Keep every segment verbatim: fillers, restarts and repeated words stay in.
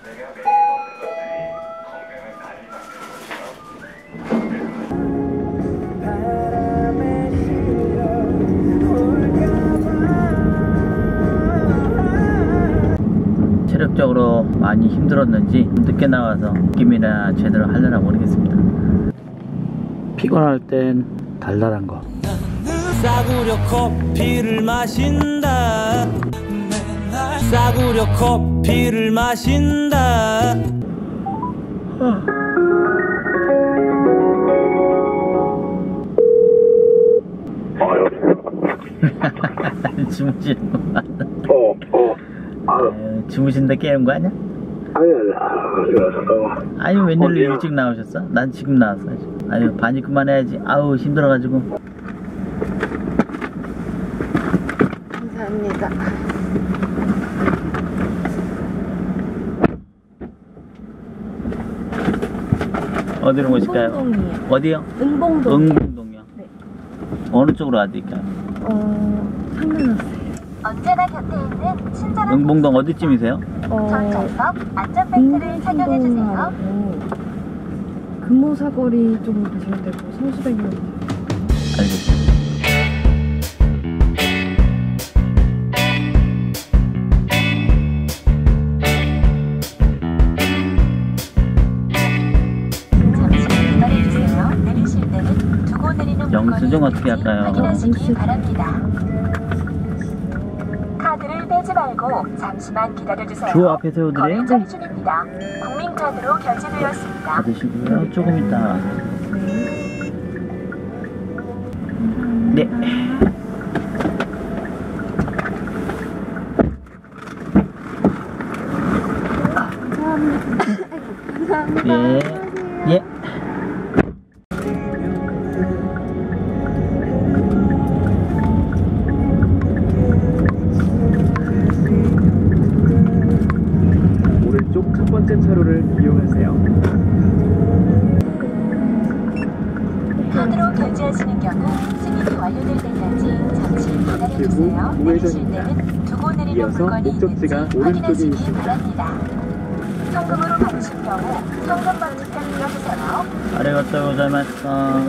체력적으로 많이 힘들었는지 늦게 나와서 느낌이나 제대로 하려나 모르겠습니다. 피곤할 땐 달달한 거. 싸구려 커피를 마신다. 싸구려 커피를 마신다. 주무시는 거 맞나? 어, 어. 아유, 주무신다 깨는 거 아니야? 아니, 아니, 아, 잠깐만. 아니, 웬일로 일찍 나오셨어? 난 지금 나왔어. 아유, 반이 그만해야지. 아우, 힘들어가지고. 감사합니다. 어디로 모실까요? 은봉동이요. 어디요? 은봉동. 은봉동이요? 네. 어느 쪽으로 가야 될까요? 어, 상관없어요. 언제나 곁에 있는 친절한 은봉동 어디쯤이세요? 어, 전철석 안전벨트를 착용해주세요. 은봉동하고 금호사거리 쪽으로 가시면 되고 성수대교. 알겠습니다. 잠시 기다려주세요. 내리실 때는 두고 내리는 영수증 어떻게 할까요? 확인하시기 바랍니다. 카드를 빼지 말고 잠시만 기다려주세요. 주 앞에 세워드려요? 거래 처리 중입니다. 국민카드로 결제되었습니다. 받으시고요. 조금 이따. 네. 감사합니다. 예. 예. 오른쪽 첫 번째 차로를 이용하세요. 카드로 결제하시는 경우 승인이 완료될 때까지 잠시 기다려주세요. 내리실 때는 두고 내리는 이어서 물건이 있는지 목적지가 오른쪽에 확인하시기 있습니다. 바랍니다. 현금으로 받으실 경우 현금 버튼을 눌러주세요. 아리가또 고자이마스.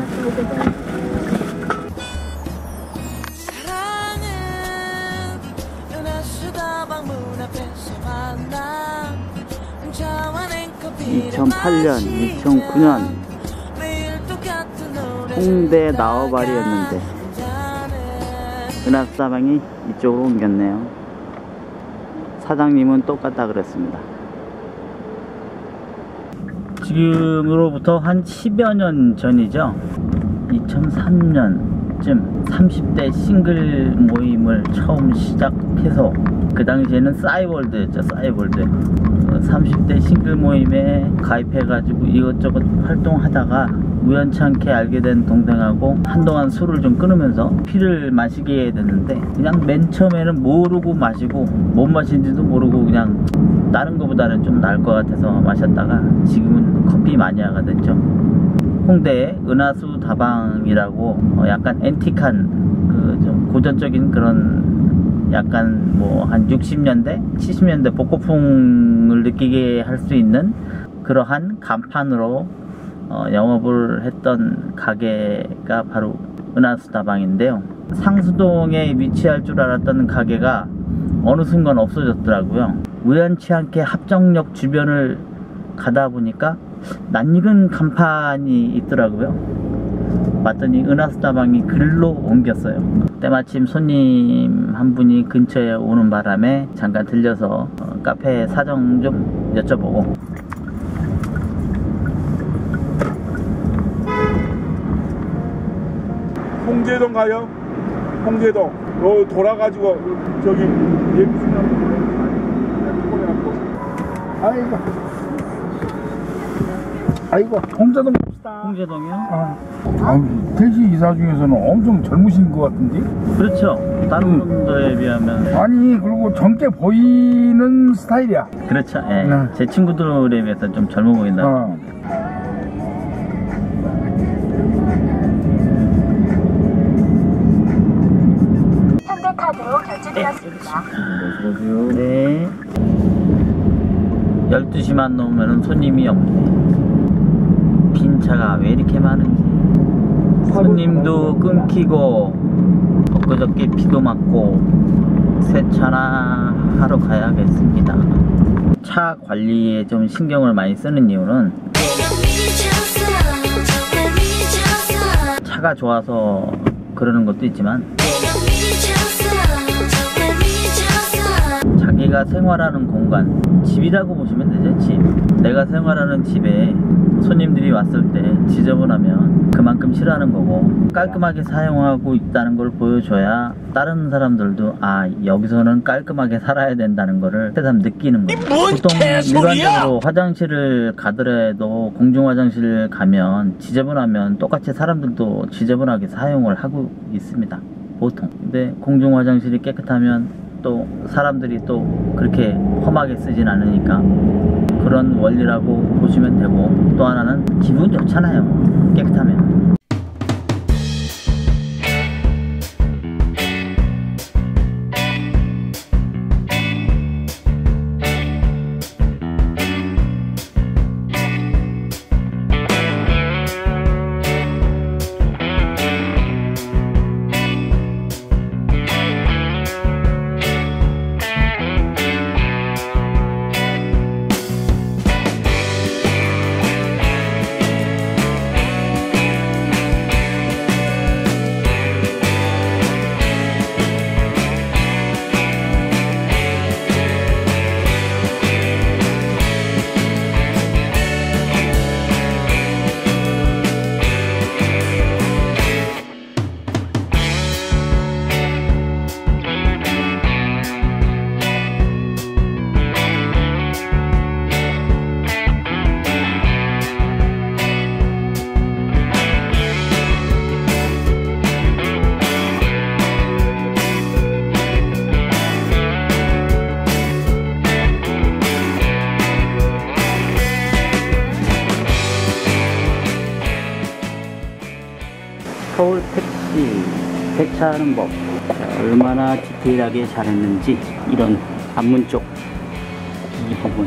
이천팔 년, 이천구 년 홍대 나와바리였는데 은하수다방이 이쪽으로 옮겼네요. 사장님은 똑같다 그랬습니다. 지금으로부터 한 십여 년 전이죠. 이천삼 년쯤 삼십 대 싱글 모임을 처음 시작해서 그 당시에는 싸이월드였죠. 싸이월드. 삼십 대 싱글 모임에 가입해가지고 이것저것 활동하다가 우연찮게 알게 된 동생하고 한동안 술을 좀 끊으면서 피를 마시게 됐는데, 그냥 맨 처음에는 모르고 마시고 뭔 맛인지도 모르고 그냥 다른 거보다는 좀 나을 것 같아서 마셨다가 지금은 커피 마니아가 됐죠. 홍대에 은하수 다방이라고 약간 앤틱한 그 좀 고전적인 그런 약간 뭐 한 육십 년대 칠십 년대 복고풍을 느끼게 할 수 있는 그러한 간판으로 어, 영업을 했던 가게가 바로 은하수다방인데요. 상수동에 위치할 줄 알았던 가게가 어느 순간 없어졌더라고요. 우연치 않게 합정역 주변을 가다 보니까 낯익은 간판이 있더라고요. 봤더니 은하수다방이 글로 옮겼어요. 때마침 손님 한 분이 근처에 오는 바람에 잠깐 들려서 어, 카페 사정 좀 여쭤보고. 홍제동 가요? 홍제동. 어, 돌아가지고 저기 예비신랑 아이고 아이고 홍제동 봅시다. 홍제동이요? 아, 아, 택시 기사 중에서는 엄청 젊으신 것 같은데? 그렇죠. 다른 분들에 비하면. 아니 그리고 젊게 보이는 스타일이야. 그렇죠. 예. 네. 제 친구들에 비해서 좀 젊어 보인다. 어. 현대카드로 결제되었습니다. 네. 열두 시만 넘으면 손님이 없네. 빈 차가 왜 이렇게 많은지. 손님도 끊기고 엊그저께 비도 맞고 세차나 하러 가야겠습니다. 차 관리에 좀 신경을 많이 쓰는 이유는 차가 좋아서 그러는 것도 있지만 자기가 생활하는 공간, 집이라고 보시면 되죠. 집. 내가 생활하는 집에 손님들이 왔을 때 지저분하면 그만큼 싫어하는 거고, 깔끔하게 사용하고 있다는 걸 보여줘야 다른 사람들도 아, 여기서는 깔끔하게 살아야 된다는 거를 새삼 느끼는 거예요. 보통 일반적으로 화장실을 가더라도 공중 화장실 가면 지저분하면 똑같이 사람들도 지저분하게 사용을 하고 있습니다, 보통. 근데 공중 화장실이 깨끗하면 또 사람들이 또 그렇게 험하게 쓰진 않으니까 그런 원리라고 보시면 되고, 또 하나는 기분 좋잖아요, 깨끗하면. 서울 택시 세차하는 법, 얼마나 디테일하게 잘했는지. 이런 앞문 쪽 이 부분,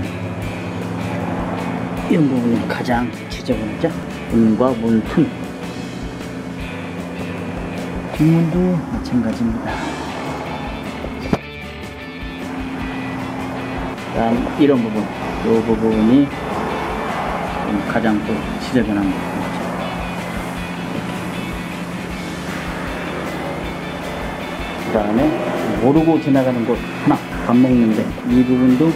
이런 부분이 가장 지저분하죠. 문과 문 틈, 뒷문도 마찬가지입니다. 다음 이런 부분, 이 부분이 가장 또 지저분한 부분. 그 다음에 모르고 지나가는 곳 하나, 밥 먹는데 이 부분도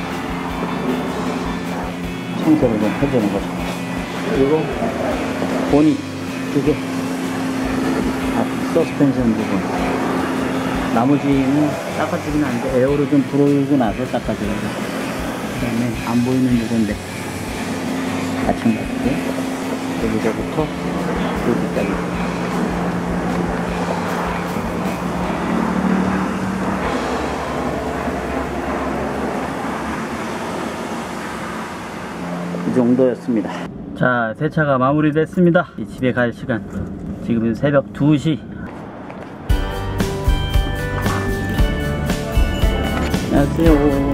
청소를 좀 해주는 거죠. 그리고 보니 두 개, 앞 서스펜션 부분, 나머지는 닦아주긴 하는데 에어로 좀 불어오고 나서 닦아줘야 돼요. 그 다음에 안 보이는 부분인데 마찬가지고, 여기서부터 여기까지. 이 정도였습니다. 자, 세차가 마무리됐습니다. 집에 갈 시간, 지금은 새벽 두 시. 안녕하세요.